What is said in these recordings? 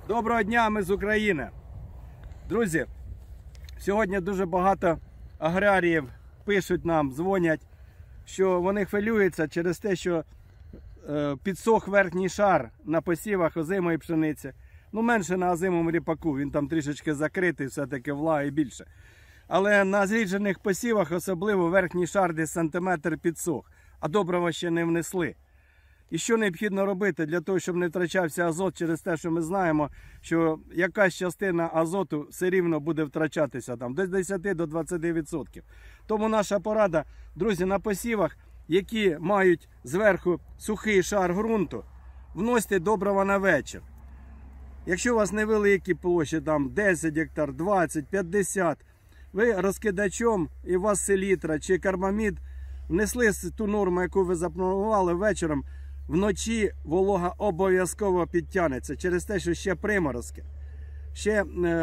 Доброго дня, ми з України. Друзі, сьогодні дуже багато аграріїв пишуть нам, дзвонять, що вони хвилюються через те, що підсох верхній шар на посівах озимої пшениці. Ну, менше на озимому ріпаку, він там трішечки закритий, все-таки влаги більше. Але на зріджених посівах особливо верхній шар десь сантиметр підсох, а добрива ще не внесли. І що необхідно робити для того, щоб не втрачався азот, через те, що ми знаємо, що якась частина азоту все рівно буде втрачатися там, до 10 до 20%. Тому наша порада, друзі, на посівах, які мають зверху сухий шар ґрунту, вносьте добрива на вечір. Якщо у вас невеликі площі, там 10 гектар, 20, 50, ви розкидачом і у вас селітра чи карбамід внесли ту норму, яку ви запланували вечором, вночі волога обов'язково підтягнеться через те, що ще приморозки. Ще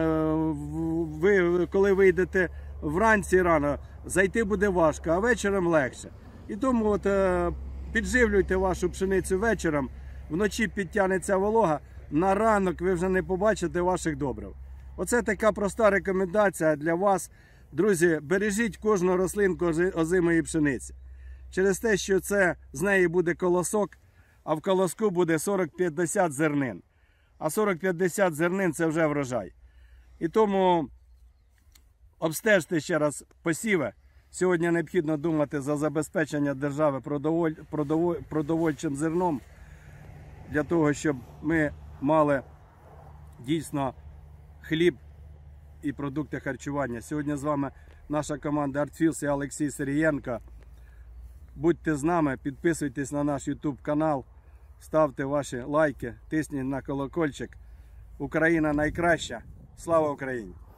ви, коли вийдете вранці рано, зайти буде важко, а вечором легше. І тому от, підживлюйте вашу пшеницю вечором, вночі підтягнеться волога, на ранок ви вже не побачите ваших добрив. Оце така проста рекомендація для вас. Друзі, бережіть кожну рослинку озимої пшениці. Через те, що це з неї буде колосок, а в колоску буде 40-50 зернин. А 40-50 зернин – це вже врожай. І тому обстежте ще раз посіви. Сьогодні необхідно думати за забезпечення держави продовольчим зерном, для того, щоб ми мали дійсно хліб і продукти харчування. Сьогодні з вами наша команда Артфілс і Олексій Сергієнко. Будьте з нами, підписуйтесь на наш YouTube канал, ставте ваші лайки, тисніть на колокольчик. Україна найкраща. Слава Україні!